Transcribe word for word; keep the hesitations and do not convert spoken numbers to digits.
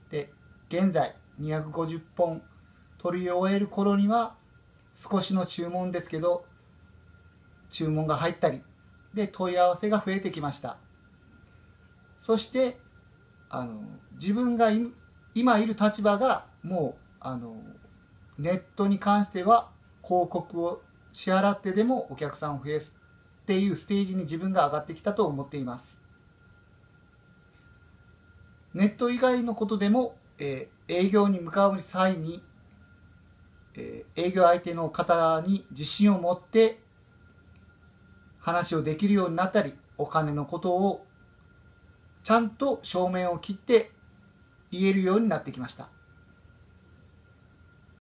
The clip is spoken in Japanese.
で現在にひゃくごじゅっぽん取り終える頃には少しの注文ですけど注文が入ったりで問い合わせが増えてきました。そしてあの自分が今いる立場がもうあのネットに関しては広告を支払ってでもお客さんを増やすっていうステージに自分が上がってきたと思っています。ネット以外のことでも、えー、営業に向かう際に、えー、営業相手の方に自信を持って話をできるようになったり、お金のことをちゃんと正面を切って言えるようになってきました。